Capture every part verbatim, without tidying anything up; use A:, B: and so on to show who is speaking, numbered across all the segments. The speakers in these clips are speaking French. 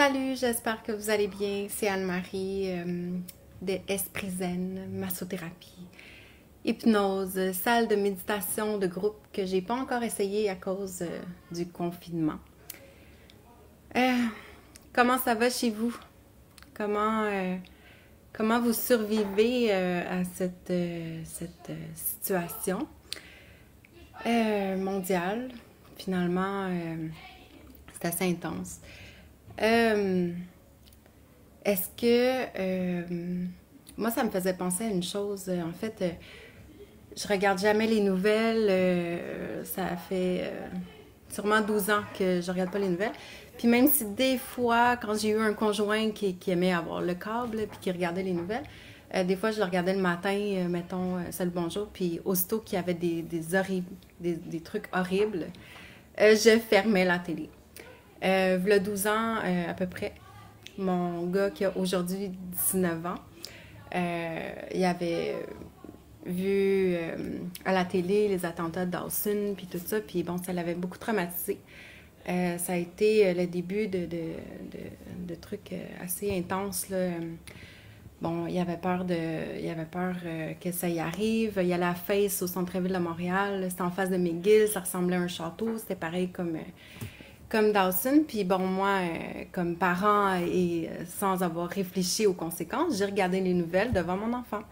A: Salut, j'espère que vous allez bien. C'est Anne-Marie euh, de Esprit Zen, massothérapie, hypnose, salle de méditation de groupe que j'ai pas encore essayé à cause euh, du confinement. Euh, comment ça va chez vous? Comment, euh, comment vous survivez euh, à cette, euh, cette euh, situation euh, mondiale? Finalement, euh, c'est assez intense. Euh, Est-ce que... euh, moi, ça me faisait penser à une chose. En fait, euh, je regarde jamais les nouvelles. euh, ça fait euh, sûrement douze ans que je regarde pas les nouvelles. Puis même si des fois, quand j'ai eu un conjoint qui, qui aimait avoir le câble, puis qui regardait les nouvelles, euh, des fois, je le regardais le matin, euh, mettons, euh, c'est le bonjour, puis aussitôt qu'il y avait des, des, horribles, des, des trucs horribles, euh, je fermais la télé. Euh, V'là douze ans, euh, à peu près, mon gars qui a aujourd'hui dix-neuf ans, euh, il avait vu euh, à la télé les attentats de Dawson, puis tout ça, puis bon, ça l'avait beaucoup traumatisé. Euh, ça a été le début de, de, de, de trucs assez intenses, là. Bon, il avait peur de, il avait peur euh, que ça y arrive. Il y allait à Face au centre-ville de Montréal. C'était en face de McGill, ça ressemblait à un château. C'était pareil comme, euh, comme Dawson. Puis bon, moi, euh, comme parent et euh, sans avoir réfléchi aux conséquences, j'ai regardé les nouvelles devant mon enfant.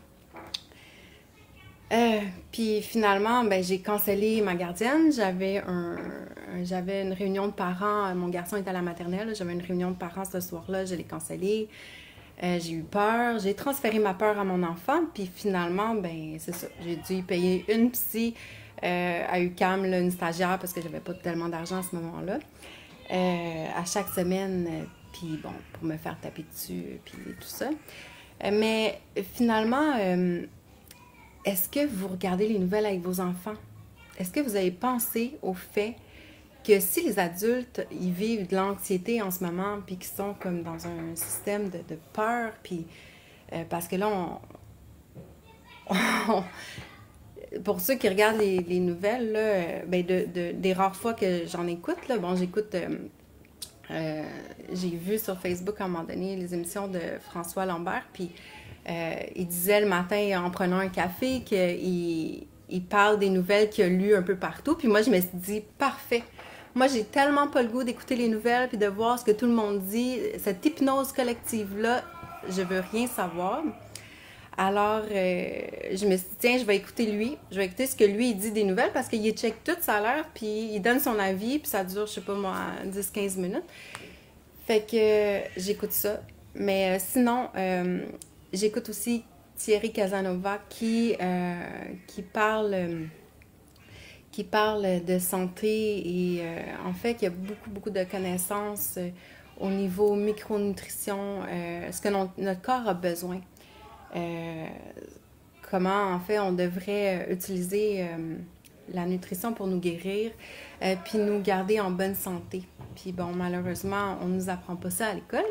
A: Euh, puis finalement, ben, j'ai cancellé ma gardienne. J'avais un, un- j'avais une réunion de parents. Mon garçon était à la maternelle. J'avais une réunion de parents ce soir-là. Je l'ai cancellée. Euh, j'ai eu peur, j'ai transféré ma peur à mon enfant, puis finalement, ben c'est ça, j'ai dû payer une psy euh, à U Q A M, là, une stagiaire, parce que j'avais pas tellement d'argent à ce moment-là, euh, à chaque semaine, euh, puis bon, pour me faire taper dessus, puis tout ça. Euh, mais finalement, euh, est-ce que vous regardez les nouvelles avec vos enfants? Est-ce que vous avez pensé au fait que si les adultes, ils vivent de l'anxiété en ce moment, puis qu'ils sont comme dans un système de, de peur, puis euh, parce que là, on, on- pour ceux qui regardent les, les nouvelles, là, euh, ben de, de- des rares fois que j'en écoute, là, bon, j'écoute, euh, euh, j'ai vu sur Facebook à un moment donné les émissions de François Lambert, puis euh, il disait le matin en prenant un café qu'il il parle des nouvelles qu'il a lues un peu partout, puis moi, je me suis dit, parfait. Moi, j'ai tellement pas le goût d'écouter les nouvelles puis de voir ce que tout le monde dit. Cette hypnose collective-là, je veux rien savoir. Alors, euh, je me suis dit, tiens, je vais écouter lui. Je vais écouter ce que lui, il dit des nouvelles parce qu'il check tout, ça a l'air, puis il donne son avis, puis ça dure, je sais pas moi, dix à quinze minutes. Fait que euh, j'écoute ça. Mais euh, sinon, euh, j'écoute aussi Thierry Casanova qui, euh, qui parle... euh, qui parle de santé et euh, en fait, il y a beaucoup, beaucoup de connaissances euh, au niveau micronutrition, euh, ce que non- notre corps a besoin. Euh, Comment, en fait, on devrait euh, utiliser euh, la nutrition pour nous guérir, euh, puis nous garder en bonne santé. Puis bon, malheureusement, on nous apprend pas ça à l'école.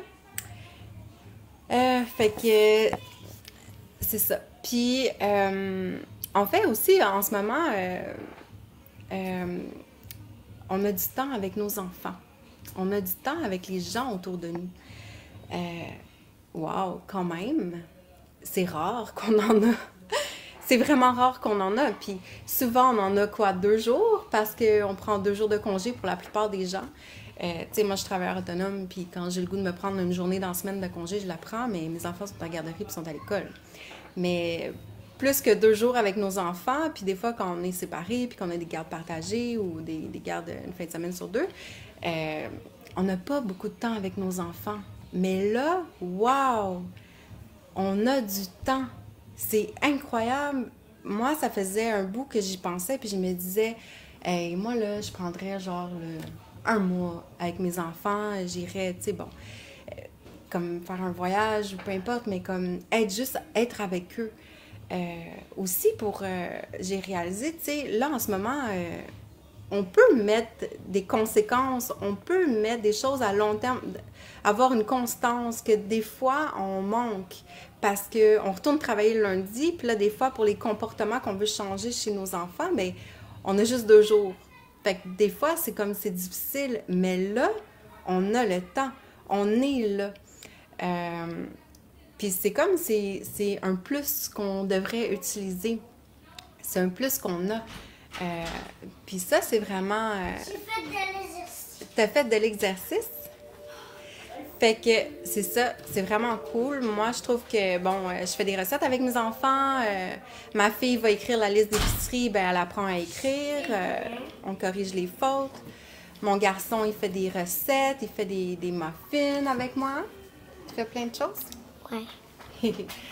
A: Euh, fait que c'est ça. Puis, euh, en fait, aussi, en ce moment, euh, euh, on a du temps avec nos enfants. On a du temps avec les gens autour de nous. Euh, wow, quand même, c'est rare qu'on en a. C'est vraiment rare qu'on en a. Puis souvent, on en a quoi, deux jours? Parce qu'on prend deux jours de congé pour la plupart des gens. Euh, tu sais, moi, je suis travailleur autonome, puis quand j'ai le goût de me prendre une journée dans la semaine de congé, je la prends, mais mes enfants sont à la garderie puis sont à l'école. Mais plus que deux jours avec nos enfants, puis des fois, quand on est séparés, puis qu'on a des gardes partagées ou des, des gardes une fin de semaine sur deux, euh, on n'a pas beaucoup de temps avec nos enfants. Mais là, wow! On a du temps. C'est incroyable. Moi, ça faisait un bout que j'y pensais, puis je me disais, hey, moi, là, je prendrais genre le- un mois avec mes enfants, j'irais, tu sais, bon, euh, comme faire un voyage ou peu importe, mais comme être juste, être avec eux. Euh, aussi, pour, euh, j'ai réalisé, tu sais, là, en ce moment, euh, on peut mettre des conséquences, on peut mettre des choses à long terme, avoir une constance que des fois on manque parce qu'on retourne travailler le lundi, puis là des fois pour les comportements qu'on veut changer chez nos enfants, bien, on a juste deux jours. Fait que des fois c'est comme c'est difficile, mais là, on a le temps. On est là. Euh, Puis c'est comme, c'est c'est un plus qu'on devrait utiliser. C'est un plus qu'on a. Euh, Puis ça, c'est vraiment... Euh,
B: J'ai fait de l'exercice.
A: T'as fait de l'exercice? Fait que c'est ça, c'est vraiment cool. Moi, je trouve que, bon, euh, je fais des recettes avec mes enfants. Euh, ma fille va écrire la liste d'épicerie, ben elle apprend à écrire. Euh, on corrige les fautes. Mon garçon, il fait des recettes, il fait des, des muffins avec moi. Tu fais plein de choses?
B: Ouais.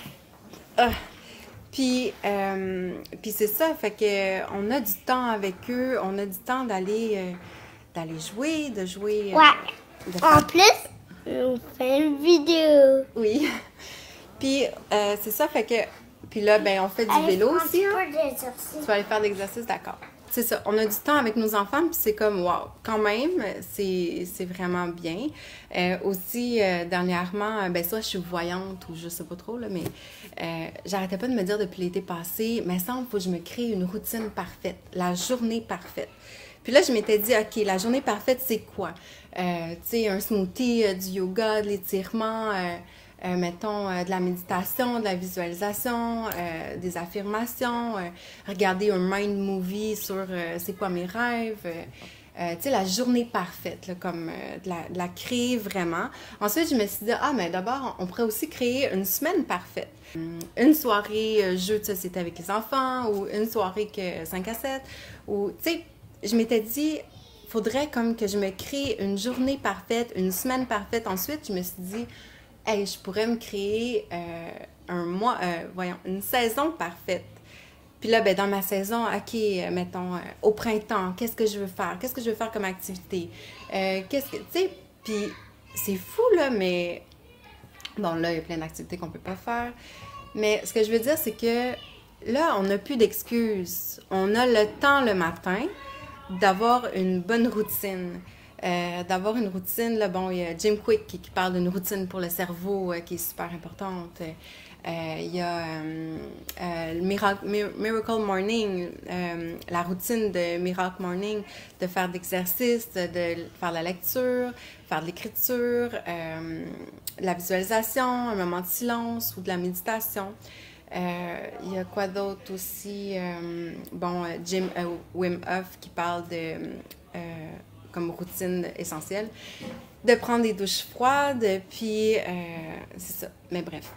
A: Ah. Puis, euh, puis c'est ça, fait que on a du temps avec eux, on a du temps d'aller euh, d'aller jouer, de jouer. euh,
B: Ouais.
A: de
B: En
A: faire-
B: plus, on fait une vidéo.
A: Oui. Puis euh, c'est ça, fait que puis là, ben on fait du
B: Allez,
A: vélo
B: prends un
A: aussi.
B: petit
A: Hein?
B: peu d'exercice.
A: Tu vas aller faire de l'exercice, d'accord. C'est ça, on a du temps avec nos enfants, puis c'est comme, wow, quand même, c'est c'est vraiment bien. Euh, aussi, euh, dernièrement, euh, ben ça, je suis voyante ou je sais pas trop, là, mais euh, j'arrêtais pas de me dire depuis l'été passé, mais ça, il faut que je me crée une routine parfaite, la journée parfaite. Puis là, je m'étais dit, OK, la journée parfaite, c'est quoi? Euh, tu sais, un smoothie, euh, du yoga, de l'étirement, euh, euh, mettons, euh, de la méditation, de la visualisation, euh, des affirmations, euh, regarder un mind movie sur euh, c'est quoi mes rêves, euh, euh, tu sais, la journée parfaite, là, comme euh, de, la, de la créer vraiment. Ensuite, je me suis dit, ah, mais d'abord, on pourrait aussi créer une semaine parfaite. Une soirée euh, jeu de société avec les enfants ou une soirée que cinq à sept, ou, tu sais, je m'étais dit, faudrait comme que je me crée une journée parfaite, une semaine parfaite. Ensuite, je me suis dit, hey, je pourrais me créer euh, un mois, euh, voyons, une saison parfaite. Puis là, ben, dans ma saison, OK, euh, mettons, euh, au printemps, qu'est-ce que je veux faire? Qu'est-ce que je veux faire comme activité? Euh, qu'est-ce que, tu sais, puis c'est fou, là, mais bon, là, il y a plein d'activités qu'on peut pas faire. Mais ce que je veux dire, c'est que là, on n'a plus d'excuses. On a le temps le matin d'avoir une bonne routine. Euh, d'avoir une routine, là, bon, il y a Jim Quick qui, qui parle d'une routine pour le cerveau euh, qui est super importante. Euh, il y a euh, euh, le Miracle, Miracle Morning, euh, la routine de Miracle Morning, de faire de l'exercice, de faire de la lecture, faire de l'écriture, euh, la visualisation, un moment de silence ou de la méditation. Euh, il y a quoi d'autre aussi? Euh, bon, Jim euh, Wim Hof qui parle de, euh, comme routine essentielle, de prendre des douches froides, puis euh, c'est ça, mais bref.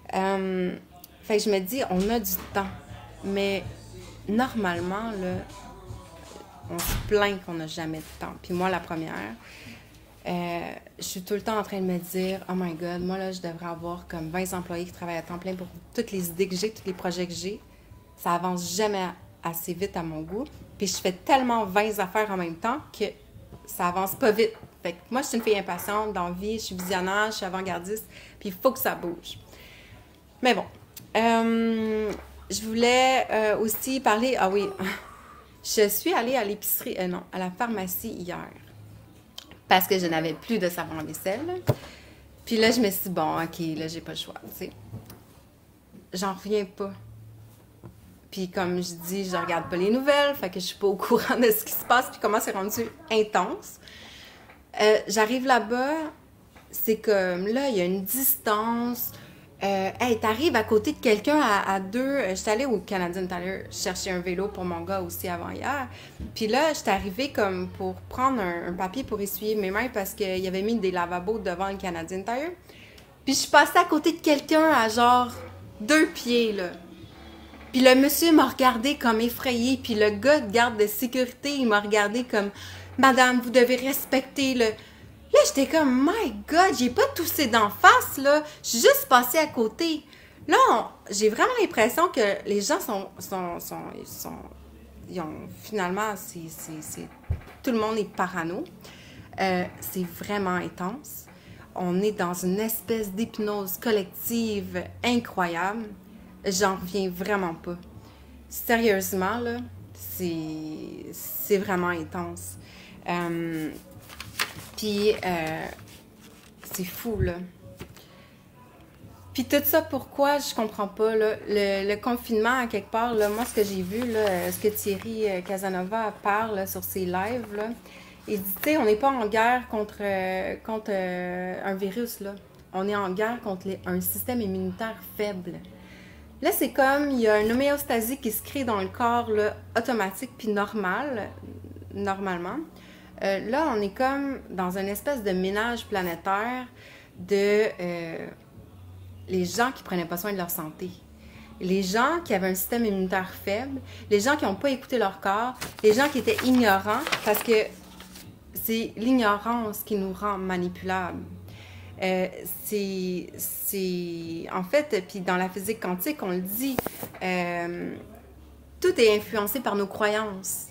A: Euh, fait que je me dis, on a du temps, mais normalement, là, on se plaint qu'on n'a jamais de temps. Puis moi, la première, euh, je suis tout le temps en train de me dire, oh my God, moi là, je devrais avoir comme vingt employés qui travaillent à temps plein pour toutes les idées que j'ai, tous les projets que j'ai. Ça avance jamais assez vite à mon goût. Puis je fais tellement vingt affaires en même temps que ça avance pas vite. Fait que moi, je suis une fille impatiente, d'envie, je suis visionnaire, je suis avant-gardiste, puis il faut que ça bouge. Mais bon, euh, je voulais euh, aussi parler, ah oui, je suis allée à l'épicerie, euh, non, à la pharmacie hier, parce que je n'avais plus de savon à vaisselle. Puis là, je me suis dit, bon, OK, là, j'ai pas le choix, tu sais. J'en reviens pas. Puis comme je dis, je regarde pas les nouvelles, fait que je suis pas au courant de ce qui se passe, puis comment c'est rendu intense. Euh, j'arrive là-bas, c'est comme, là, il y a une distance. Euh, hey, t'arrives à côté de quelqu'un à, à deux. Euh, j'étais allée au Canadian Tire chercher un vélo pour mon gars aussi avant hier. Puis là, j'étais arrivée comme pour prendre un, un papier pour essuyer mes mains parce qu'il y avait mis des lavabos devant le Canadian Tire. Puis je suis passée à côté de quelqu'un à genre deux pieds, là. Puis le monsieur m'a regardé comme effrayé. Puis le gars de garde de sécurité, il m'a regardé comme « Madame, vous devez respecter le... » Là, j'étais comme, my God, j'ai pas toussé d'en face, là. Je suis juste passée à côté. Là, on- j'ai vraiment l'impression que les gens sont, sont, sont, ils sont, ils ont, finalement, c'est, c'est, c'est, tout le monde est parano. Euh, c'est vraiment intense. On est dans une espèce d'hypnose collective incroyable. J'en reviens vraiment pas. Sérieusement, là, c'est, c'est vraiment intense. Euh, Puis, euh, c'est fou, là. Puis tout ça, pourquoi, je comprends pas, là. Le, le confinement, à quelque part, là, moi, ce que j'ai vu, là, ce que Thierry Casanova parle là, sur ses lives, là, Il dit, tu sais, on n'est pas en guerre contre, euh, contre euh, un virus, là. On est en guerre contre les, un système immunitaire faible. Là, c'est comme, il y a une homéostasie qui se crée dans le corps, là, automatique puis normal, normalement. Euh, là, on est comme dans une espèce de ménage planétaire de euh, les gens qui prenaient pas soin de leur santé. Les gens qui avaient un système immunitaire faible, les gens qui n'ont pas écouté leur corps, les gens qui étaient ignorants, parce que c'est l'ignorance qui nous rend manipulables. Euh, c'est, c'est, en fait, puis dans la physique quantique, on le dit, euh, tout est influencé par nos croyances.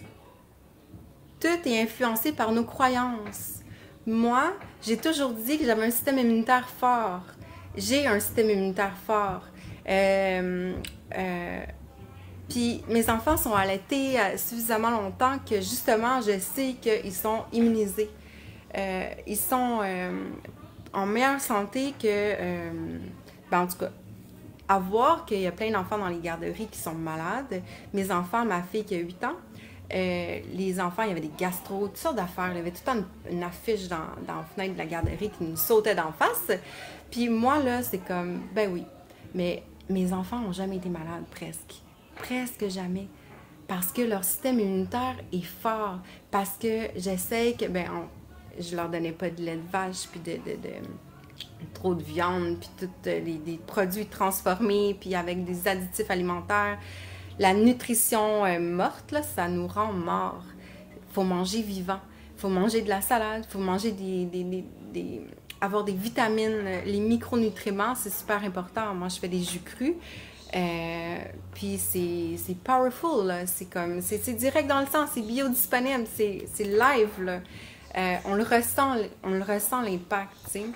A: Tout est influencé par nos croyances. Moi, j'ai toujours dit que j'avais un système immunitaire fort. J'ai un système immunitaire fort. Euh, euh, puis mes enfants sont allaités suffisamment longtemps que justement, je sais qu'ils sont immunisés. Euh, ils sont euh, en meilleure santé que... Euh, ben en tout cas, à voir qu'il y a plein d'enfants dans les garderies qui sont malades. Mes enfants, ma fille qui a huit ans, euh, les enfants, il y avait des gastro, toutes sortes d'affaires. Il y avait tout le temps une, une affiche dans, dans la fenêtre de la garderie qui nous sautait d'en face. Puis moi, là, c'est comme, ben oui, mais mes enfants n'ont jamais été malades, presque. Presque jamais. Parce que leur système immunitaire est fort. Parce que j'essaie que, ben, on, je leur donnais pas de lait de vache, puis de, de, de trop de viande, puis tous les, les produits transformés, puis avec des additifs alimentaires. La nutrition euh, morte, là, ça nous rend morts. Il faut manger vivant. Il faut manger de la salade, il faut manger des, des, des, des... avoir des vitamines. Les micronutriments, c'est super important. Moi, je fais des jus crus. Euh, puis c'est powerful, c'est comme, c'est direct dans le sang, c'est biodisponible, c'est live, là. Euh, on le ressent, on le ressent l'impact, tu sais.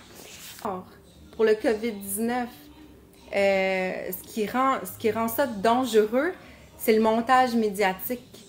A: Pour le COVID dix-neuf, euh, ce, qui rend, ce qui rend ça dangereux, c'est le montage médiatique.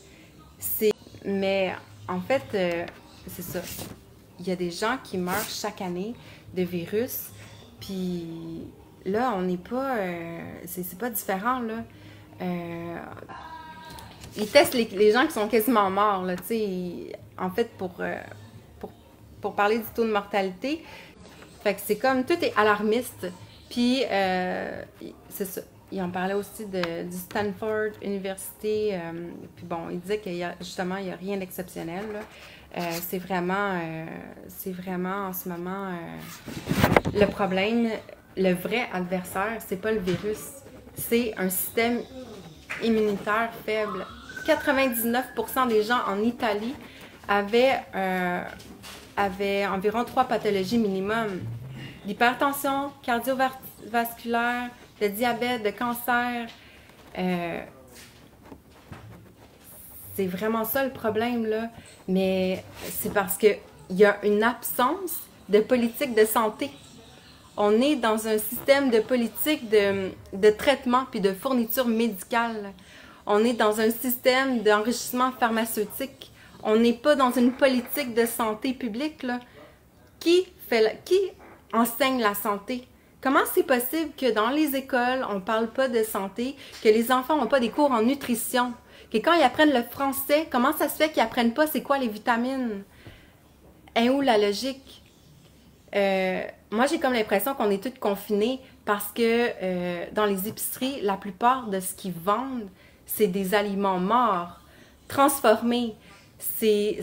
A: Mais en fait, euh, c'est ça. Il y a des gens qui meurent chaque année de virus, puis là, on n'est pas... Euh, c'est pas différent, là. Euh, ils testent les, les gens qui sont quasiment morts, là, tu sais. En fait, pour, euh, pour, pour parler du taux de mortalité, fait que c'est comme... Tout est alarmiste. Puis, euh, c'est ça. Il en parlait aussi de, du Stanford Université. Euh, puis bon, il disait qu'il y a, justement, il n'y a rien d'exceptionnel, là. Euh, c'est vraiment, euh, c'est vraiment en ce moment euh, le problème. Le vrai adversaire, c'est pas le virus, c'est un système immunitaire faible. quatre-vingt-dix-neuf pour cent des gens en Italie avaient, euh, avaient environ trois pathologies minimum. L'hypertension cardiovasculaire, le diabète, le cancer. Euh, c'est vraiment ça le problème, là. Mais c'est parce qu'il y a une absence de politique de santé. On est dans un système de politique de, de traitement puis de fourniture médicale. On est dans un système d'enrichissement pharmaceutique. On n'est pas dans une politique de santé publique, là. Qui fait, qui enseigne la santé? Comment c'est possible que dans les écoles, on ne parle pas de santé, que les enfants n'ont pas des cours en nutrition, que quand ils apprennent le français, comment ça se fait qu'ils n'apprennent pas c'est quoi les vitamines? Et où la logique? Euh, moi, j'ai comme l'impression qu'on est tous confinés parce que euh, dans les épiceries, la plupart de ce qu'ils vendent, c'est des aliments morts, transformés. C'est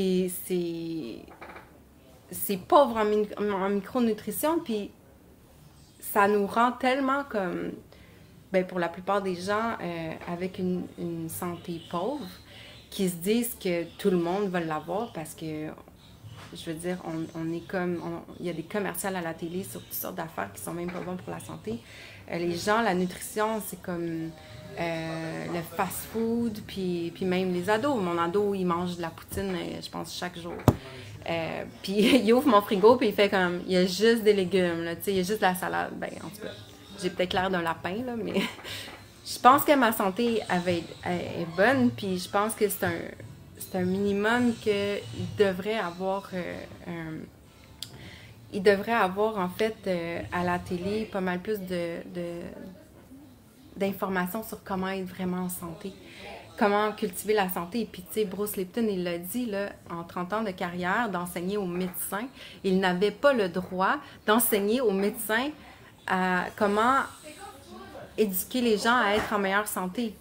A: pauvre en, mi en micronutrition, puis ça nous rend tellement comme, ben pour la plupart des gens, euh, avec une, une santé pauvre, qui se disent que tout le monde va l'avoir parce que, je veux dire, on, on est comme, il y a des commerciales à la télé sur toutes sortes d'affaires qui sont même pas bonnes pour la santé. Euh, les gens, la nutrition, c'est comme euh, le fast-food, puis, puis même les ados. Mon ado, il mange de la poutine, je pense, chaque jour. Euh, puis il ouvre mon frigo, puis il fait comme, il y a juste des légumes, là, tu sais, il y a juste de la salade. Ben, en tout cas, j'ai peut-être l'air d'un lapin, là, mais je pense que ma santé avait, est bonne, puis je pense que c'est un, c'est un minimum qu'il devrait avoir, euh, un, il devrait avoir, en fait, euh, à la télé, pas mal plus de, de, d'informations sur comment être vraiment en santé. comment cultiver la santé. Puis, tu sais, Bruce Lipton, il l'a dit, là, en trente ans de carrière, d'enseigner aux médecins, il n'avait pas le droit d'enseigner aux médecins à comment éduquer les gens à être en meilleure santé.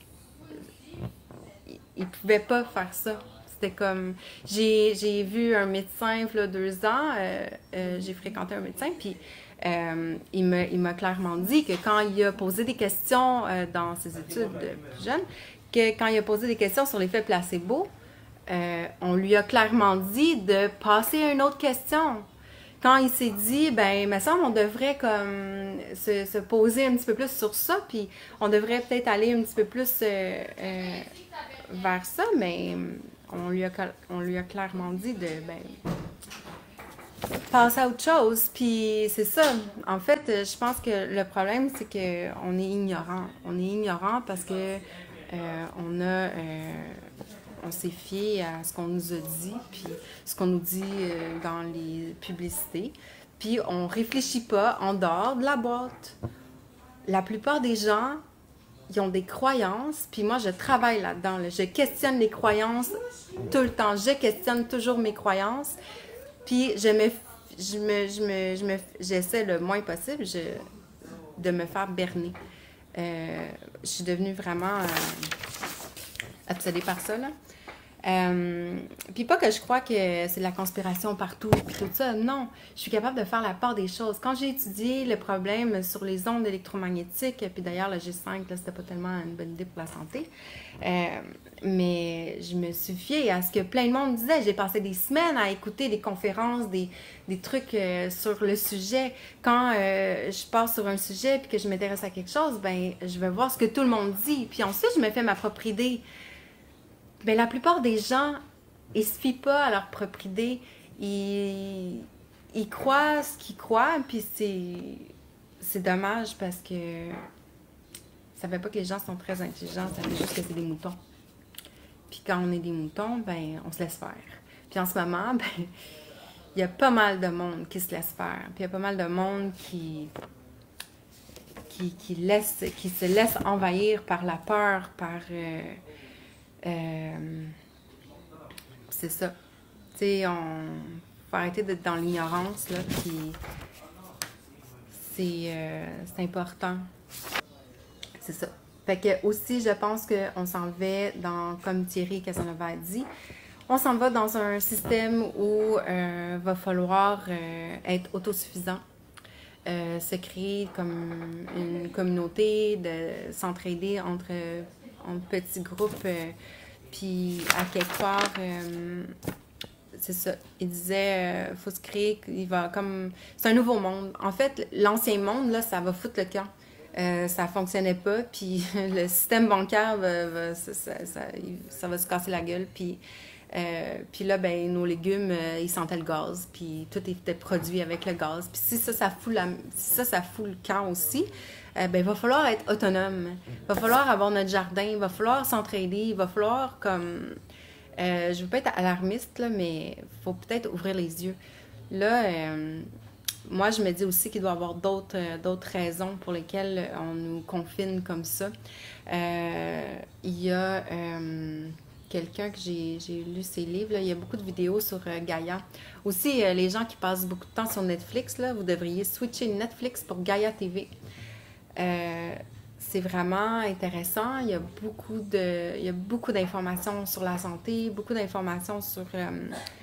A: Il ne pouvait pas faire ça. C'était comme... J'ai, j'ai vu un médecin, il y a deux ans, euh, euh, j'ai fréquenté un médecin, puis euh, il, m'a, il m'a clairement dit que quand il a posé des questions euh, dans ses études de plus jeune, que quand il a posé des questions sur l'effet placebo, euh, on lui a clairement dit de passer à une autre question. Quand il s'est dit, ben, il me semble on devrait comme se, se poser un petit peu plus sur ça, puis on devrait peut-être aller un petit peu plus euh, euh, vers ça, mais on lui a, on lui a clairement dit de, ben, passer à autre chose. Puis c'est ça. En fait, je pense que le problème, c'est qu'on est ignorant. On est ignorant parce que euh, on a... Euh, on s'est fié à ce qu'on nous a dit, puis ce qu'on nous dit euh, dans les publicités. Puis on réfléchit pas en dehors de la boîte. La plupart des gens, ils ont des croyances, puis moi, je travaille là-dedans. Là. Je questionne les croyances tout le temps. Je questionne toujours mes croyances. Puis je me, je me, je me, je me, j'essaie le moins possible je, de me faire berner. Euh, je suis devenue vraiment euh, obsédée par ça, là. Euh, puis pas que je crois que c'est de la conspiration partout puis tout ça, non, je suis capable de faire la part des choses. Quand j'ai étudié le problème sur les ondes électromagnétiques, puis d'ailleurs le G cinq, là, c'était pas tellement une bonne idée pour la santé, euh, mais je me suis fiée à ce que plein de monde disait. J'ai passé des semaines à écouter des conférences, des, des trucs euh, sur le sujet. Quand euh, je pars sur un sujet puis que je m'intéresse à quelque chose, ben je vais voir ce que tout le monde dit, puis ensuite je me fais ma propre idée. Mais la plupart des gens, ils se fient pas à leur propre idée. Ils, ils croient ce qu'ils croient, puis c'est, c'est dommage parce que ça fait pas que les gens sont très intelligents, ça fait juste que c'est des moutons. Puis quand on est des moutons, ben on se laisse faire. Puis en ce moment, ben il y a pas mal de monde qui se laisse faire. Puis il y a pas mal de monde qui, qui, qui, laisse, qui se laisse envahir par la peur, par... Euh, Euh, c'est ça. Tu sais, on faut arrêter d'être dans l'ignorance, là, puis c'est, euh, c'est important. C'est ça. Fait que aussi, je pense qu'on s'en va dans, comme Thierry Casanova a dit, on s'en va dans un système où euh, va falloir euh, être autosuffisant. Euh, se créer comme une communauté, de s'entraider entre, entre petits groupes, euh, puis à quelque part, euh, c'est ça, il disait, euh, faut se créer, il va comme, c'est un nouveau monde. En fait, l'ancien monde, là, ça va foutre le camp. Euh, ça fonctionnait pas, puis le système bancaire, va, va, ça, ça, ça, ça va se casser la gueule, puis... Euh, puis là, ben, nos légumes, euh, ils sentaient le gaz, puis tout était produit avec le gaz. Puis si ça, ça fout, la, si ça, ça fout le camp aussi, euh, ben, il va falloir être autonome. Il va falloir avoir notre jardin, il va falloir s'entraider, il va falloir comme... Euh, je veux pas être alarmiste, là, mais il faut peut-être ouvrir les yeux. Là, euh, moi, je me dis aussi qu'il doit y avoir d'autres, euh, d'autres raisons pour lesquelles on nous confine comme ça. Euh, il y a... Euh, quelqu'un que j'ai, j'ai lu ses livres, là. Il y a beaucoup de vidéos sur euh, Gaïa. Aussi, euh, les gens qui passent beaucoup de temps sur Netflix, là, vous devriez switcher Netflix pour Gaïa T V. Euh, c'est vraiment intéressant. Il y a beaucoup de, il y a beaucoup d'informations sur la santé, beaucoup d'informations sur, euh,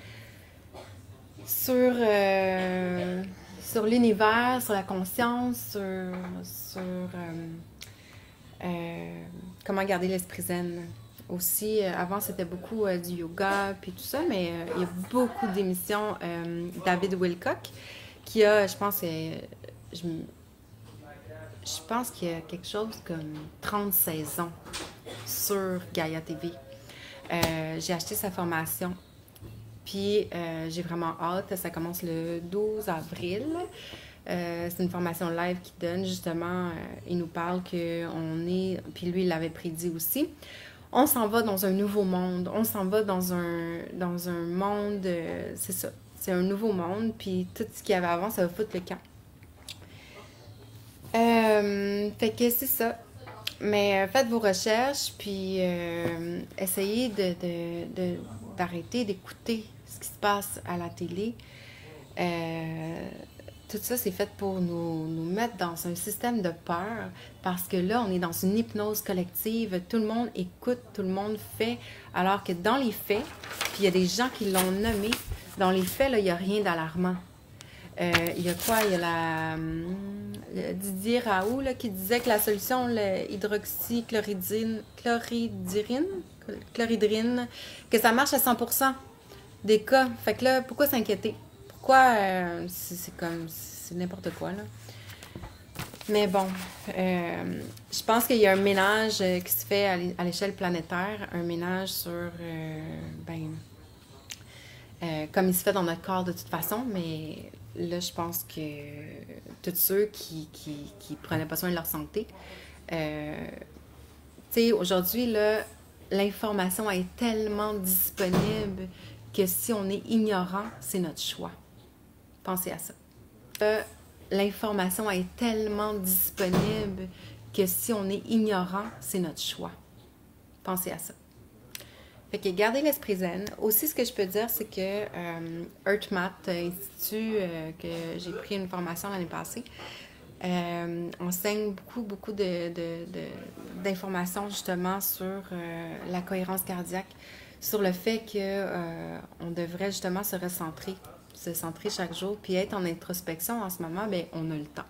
A: sur, euh, sur l'univers, sur la conscience, sur, sur euh, euh, comment garder l'esprit zen. Aussi, euh, avant, c'était beaucoup euh, du yoga puis tout ça, mais euh, il y a beaucoup d'émissions. Euh, David Wilcock, qui a, je pense, euh, je, je pense qu'il y a quelque chose comme trente saisons sur Gaïa T V. Euh, j'ai acheté sa formation, puis euh, j'ai vraiment hâte. Ça commence le douze avril. Euh, c'est une formation live qu'il donne, justement. Euh, il nous parle qu'on est, puis lui, il l'avait prédit aussi. On s'en va dans un nouveau monde, on s'en va dans un, dans un monde, euh, c'est ça, c'est un nouveau monde, puis tout ce qu'il y avait avant, ça va foutre le camp. Euh, fait que c'est ça. Mais euh, faites vos recherches, puis euh, essayez de, de, de- d'arrêter d'écouter ce qui se passe à la télé. Euh, Tout ça, c'est fait pour nous, nous mettre dans un système de peur parce que là, on est dans une hypnose collective. Tout le monde écoute, tout le monde fait. Alors que dans les faits, puis il y a des gens qui l'ont nommé, dans les faits, là, il n'y a rien d'alarmant. Euh, il y a quoi? Il y a la hum, le Didier Raoult là, qui disait que la solution, l'hydroxychloridine, chloridrine, chloridrine, que ça marche à cent pour cent des cas. Fait que là, pourquoi s'inquiéter? Pourquoi euh, c'est c'est comme c'est n'importe quoi là. Mais bon, euh, je pense qu'il y a un ménage euh, qui se fait à l'é- à l'échelle planétaire, un ménage sur euh, ben euh, comme il se fait dans notre corps de toute façon, mais là, je pense que tous ceux qui, qui, qui prenaient pas soin de leur santé, euh, tu sais, aujourd'hui, là, l'information est tellement disponible que si on est ignorant, c'est notre choix. Pensez à ça. Euh, l'information est tellement disponible que si on est ignorant, c'est notre choix. Pensez à ça. Fait que gardez l'esprit zen. Aussi, ce que je peux dire, c'est que euh, HeartMath Institut, euh, que j'ai pris une formation l'année passée, euh, enseigne beaucoup, beaucoup de, de, de- d'informations justement sur euh, la cohérence cardiaque, sur le fait que euh, on devrait justement se recentrer, se centrer chaque jour, puis être en introspection en ce moment, bien, on a le temps.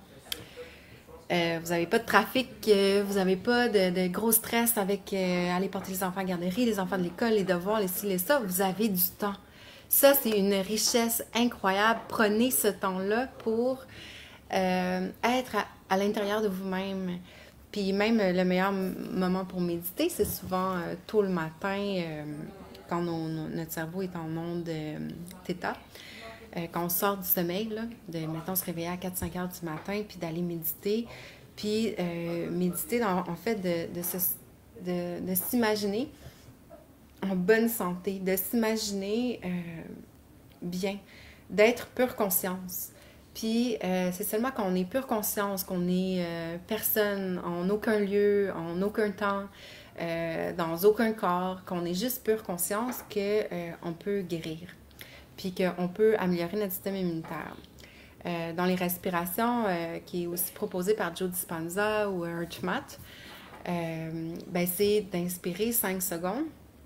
A: Euh, vous n'avez pas de trafic, euh, vous n'avez pas de, de gros stress avec euh, aller porter les enfants à la garderie, les enfants de l'école, les devoirs, les ci, les ça. Vous avez du temps. Ça, c'est une richesse incroyable. Prenez ce temps-là pour euh, être à, à l'intérieur de vous-même. Puis même euh, le meilleur m- moment pour méditer, c'est souvent euh, tôt le matin, euh, quand nos- nos- notre cerveau est en onde euh, θ. Euh, quand on sort du sommeil, là, de, mettons, se réveiller à quatre cinq heures du matin, puis d'aller méditer, puis euh, méditer, dans- en fait, de, de, se- de- de s'imaginer en bonne santé, de s'imaginer euh, bien, d'être pure conscience. Puis euh, c'est seulement quand on est pure conscience, qu'on est euh, personne, en aucun lieu, en aucun temps, euh, dans aucun corps, qu'on est juste pure conscience, qu'on euh, peut guérir puis qu'on peut améliorer notre système immunitaire. Euh, dans les respirations, euh, qui est aussi proposé par Joe Dispenza ou HeartMath, euh, ben c'est d'inspirer cinq secondes,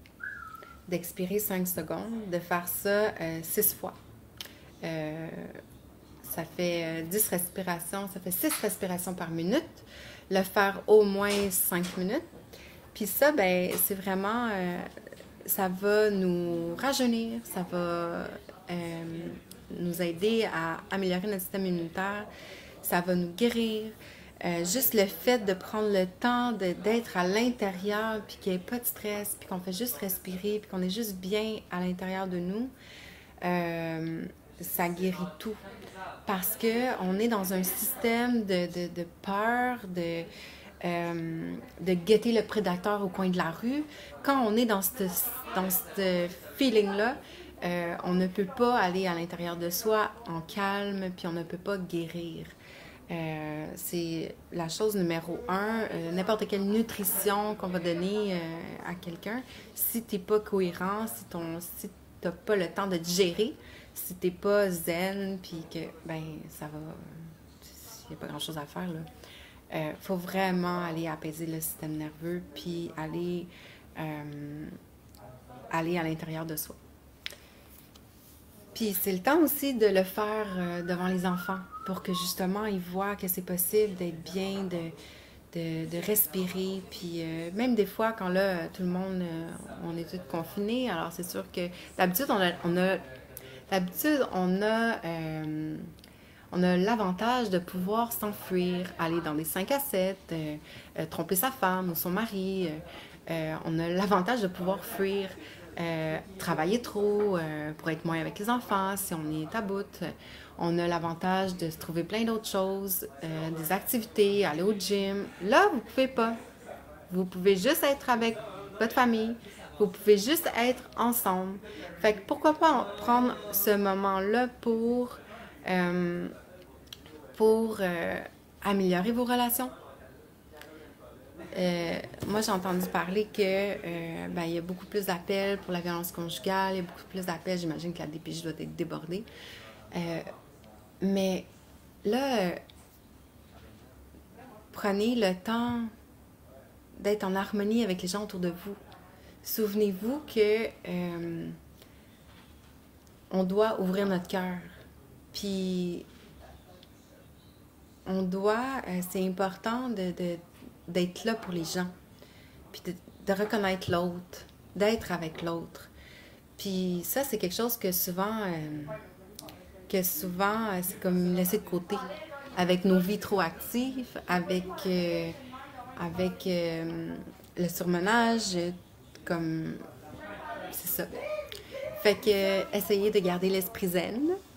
A: d'expirer cinq secondes, de faire ça euh, six fois. Euh, ça fait euh, dix respirations, ça fait six respirations par minute. Le faire au moins cinq minutes. Puis ça, ben, c'est vraiment... Euh, ça va nous rajeunir, ça va euh, nous aider à améliorer notre système immunitaire, ça va nous guérir. Euh, juste le fait de prendre le temps de, d'être à l'intérieur, puis qu'il n'y ait pas de stress, puis qu'on fait juste respirer, puis qu'on est juste bien à l'intérieur de nous, euh, ça guérit tout. Parce qu'on est dans un système de, de, de peur, de, euh, de guetter le prédateur au coin de la rue. Quand on est dans ce dans ce feeling-là, euh, on ne peut pas aller à l'intérieur de soi en calme, puis on ne peut pas guérir. Euh, c'est la chose numéro un. Euh, n'importe quelle nutrition qu'on va donner euh, à quelqu'un, si tu n'es pas cohérent, si tu si n'as pas le temps de digérer, si tu n'es pas zen, puis que, ben, ça va. Il n'y a pas grand-chose à faire, là. Il euh, faut vraiment aller apaiser le système nerveux, puis aller, euh, aller à l'intérieur de soi. Puis c'est le temps aussi de le faire euh, devant les enfants, pour que justement ils voient que c'est possible d'être bien, de, de, de respirer. Puis euh, même des fois, quand là, tout le monde, euh, on est tous confinés, alors c'est sûr que d'habitude, on a, on a, d'habitude, on a euh, on a l'avantage de pouvoir s'enfuir, aller dans des cinq à sept, euh, euh, tromper sa femme ou son mari. Euh, euh, on a l'avantage de pouvoir fuir, euh, travailler trop euh, pour être moins avec les enfants si on est à bout. On a l'avantage de se trouver plein d'autres choses, euh, des activités, aller au gym. Là, vous ne pouvez pas. Vous pouvez juste être avec votre famille. Vous pouvez juste être ensemble. Fait que pourquoi pas prendre ce moment-là pour... Euh, pour euh, améliorer vos relations. euh, moi, j'ai entendu parler que euh, ben, il y a beaucoup plus d'appels pour la violence conjugale, il y a beaucoup plus d'appels, j'imagine que la D P J doit être débordée. Euh, mais là, euh, prenez le temps d'être en harmonie avec les gens autour de vous. Souvenez-vous que euh, on doit ouvrir notre cœur. Puis, on doit, euh, c'est important de, de, d'être là pour les gens. Puis de, de reconnaître l'autre, d'être avec l'autre. Puis ça, c'est quelque chose que souvent, euh, que souvent, euh, c'est comme laissé de côté. Avec nos vies trop actives, avec, euh, avec euh, le surmenage, comme, c'est ça. Fait que, euh, essayez de garder l'esprit zen,